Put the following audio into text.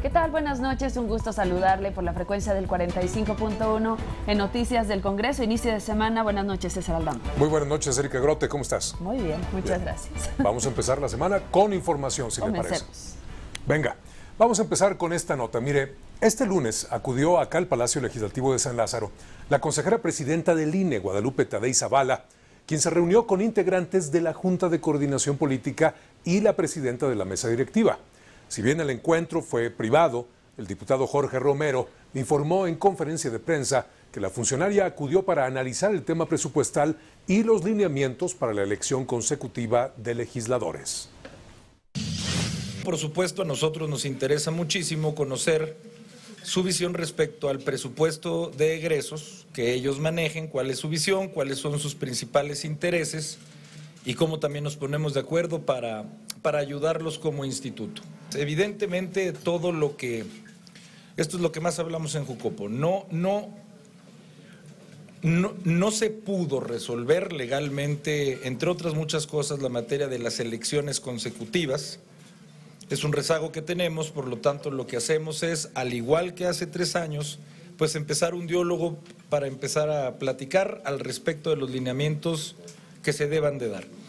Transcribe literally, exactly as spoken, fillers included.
¿Qué tal? Buenas noches, un gusto saludarle por la frecuencia del cuarenta y cinco punto uno en Noticias del Congreso, inicio de semana. Buenas noches, César Aldama. Muy buenas noches, Erika Grote, ¿cómo estás? Muy bien, muchas bien. gracias. Vamos a empezar la semana con información, si Comencemos. le parece. Venga, vamos a empezar con esta nota. Mire, este lunes acudió acá al Palacio Legislativo de San Lázaro la consejera presidenta del I N E, Guadalupe Tadei Zavala, quien se reunió con integrantes de la Junta de Coordinación Política y la presidenta de la mesa directiva. Si bien el encuentro fue privado, el diputado Jorge Romero informó en conferencia de prensa que la funcionaria acudió para analizar el tema presupuestal y los lineamientos para la elección consecutiva de legisladores. Por supuesto, a nosotros nos interesa muchísimo conocer su visión respecto al presupuesto de egresos que ellos manejen, cuál es su visión, cuáles son sus principales intereses y cómo también nos ponemos de acuerdo para, para ayudarlos como instituto. Evidentemente, todo lo que, esto es lo que más hablamos en Jucopo, no, no, no, no se pudo resolver legalmente, entre otras muchas cosas, la materia de las elecciones consecutivas. Es un rezago que tenemos, por lo tanto lo que hacemos es, al igual que hace tres años, pues empezar un diálogo para empezar a platicar al respecto de los lineamientos que se deban de dar.